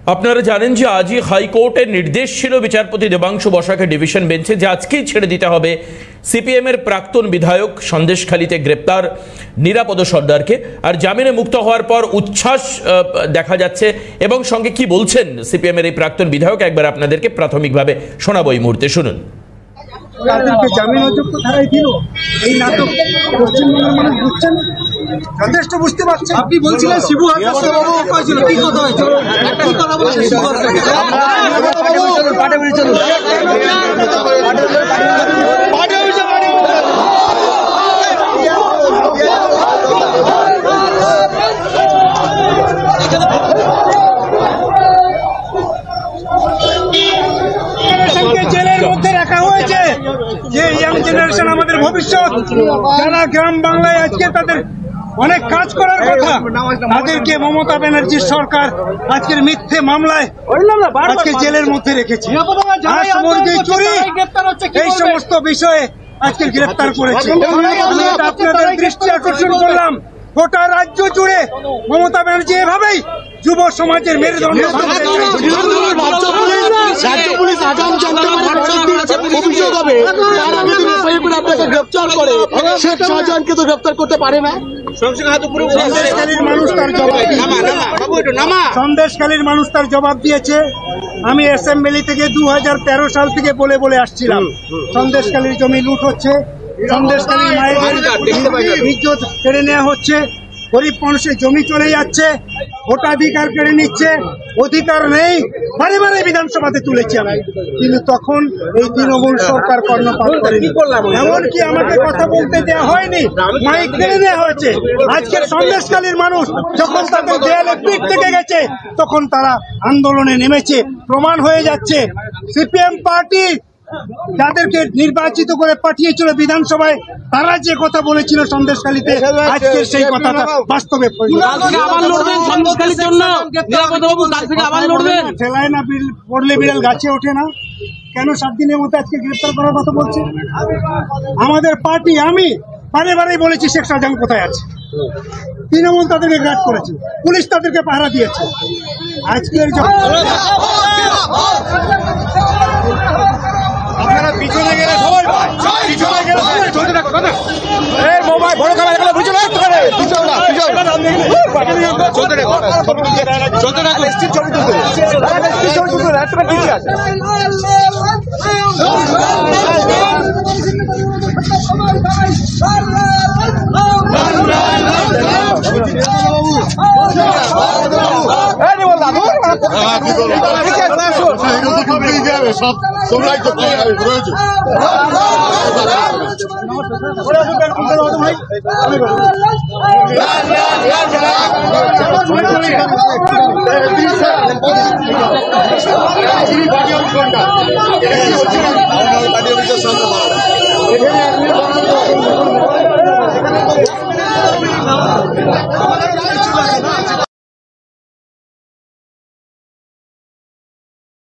আপনারা জানেন যে আজই হাইকোর্টের নির্দেশ ছিল বিচারপতি দেবাংশু বসাকের ডিভিশন বেঞ্চে যে আজকেই ছেড়ে দিতে হবে সিপিএম এর প্রাক্তন বিধায়ক সন্দেশখালীতে গ্রেপ্তার নিরাপদ সর্দারকে। আর জামিনে মুক্ত হওয়ার পর উচ্ছ্বাস দেখা যাচ্ছে এবং সঙ্গে কি বলছেন সিপিএম এর এই প্রাক্তন বিধায়ক একবার আপনাদেরকে প্রাথমিকভাবে শোনাবো এই মুহূর্তে, শুনুন। তাদেরকে জামিন অযোগ্য ধারায় দিল, এই নাটক পশ্চিমবঙ্গের মানুষ বুঝছেন, যথেষ্ট বুঝতে পারছেন। আপনি বলছিলেন শিবু হাজরা বাবু কইছিল কি কথা হয়েছিল, একটা কি কথা বলেন শিবু হাজরা পাটে বলি চলুন জেলের মধ্যে রাখা হয়েছে। যে ইয়াং জেনারেশন আমাদের ভবিষ্যৎ, যারা গ্রাম বাংলায় আজকে তাদের অনেক কাজ করার কথা, তাদেরকে মমতা ব্যানার্জির সরকার আজকের মিথ্যে মামলায় আজকে জেলের মধ্যে রেখেছে। চুরি এই সমস্ত বিষয়ে আজকে গ্রেফতার করেছে। আপনাদের দৃষ্টি আকর্ষণ করলাম, গোটা রাজ্য জুড়ে মমতা ব্যানার্জি এভাবেই যুব সমাজের মেরুদণ্ড। সন্দেশখালীর মানুষ তার জবাব দিয়েছে। আমি অ্যাসেম্বলি থেকে 2013 সাল থেকে বলে বলে আসছিলাম সন্দেশখালীর জমি লুট হচ্ছে, সন্দেশখালীর মায়েদের ইজ্জত কেড়ে নেওয়া হচ্ছে, গরিব মানুষের জমি চলে যাচ্ছে, ভোটাধিকার কেড়ে নিচ্ছে, অধিকার নেই। বারে বারে বিধানসভাতে তুলেছি আমি, কিন্তু তখন এই তৃণমূল সরকার কর্ণপাত করেনি। এমনকি আমাকে কথা বলতে দেওয়া হয়নি, মাইক কেড়ে নেওয়া হয়েছে। আজকের সন্দেশখালীর মানুষ যখন তাদের দেয়ালে পিঠ থেকে গেছে, তখন তারা আন্দোলনে নেমেছে। প্রমাণ হয়ে যাচ্ছে সিপিএম পার্টি যাদেরকে নির্বাচিত করে পাঠিয়েছিল বিধানসভায়, তারা যে কথা বলেছিল সন্দেশখালীতে, আজকে সেই কথাটা বাস্তবে ঠেলায় না পড়লে বিড়াল গাছে ওঠে না। কেন 7 দিনের মধ্যে আজকে গ্রেফতার করার কথা বলছে আমাদের পার্টি? আমি বারে বারে বলেছি শেখ শাহজাহান কোথায় আছে। তৃণমূল তাদেরকে গার্ড করেছে, পুলিশ তাদেরকে পাহারা দিয়েছে। আজকের আপনারা পিছনে গেলে সবাই পিছনে গেলে চলতে থাকো কথা, এই মোবাইল বড় ক্যামেরা গুলো পিছনে রাখতে পারে, পিছনে না পিছনে চলতে থাকো চলতে থাকো স্টিল ছবি তুলতে স্টিল ছবি তুলতে একটা ঠিক আছে। সব তোমরাই তো রয়েছে।